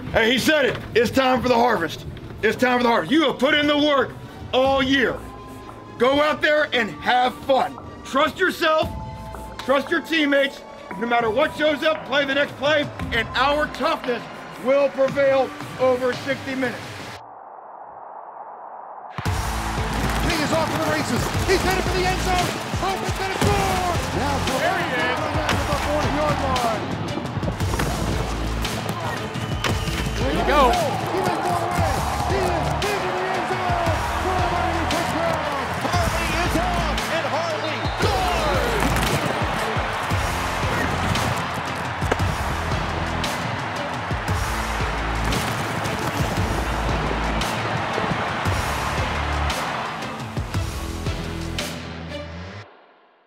Hey, he said it. It's time for the harvest. It's time for the harvest. You have put in the work all year. Go out there and have fun. Trust yourself, trust your teammates. No matter what shows up, play the next play, and our toughness will prevail over 60 minutes. King is off to the races. He's headed for the end zone. Hope is going to score. Now, there he is.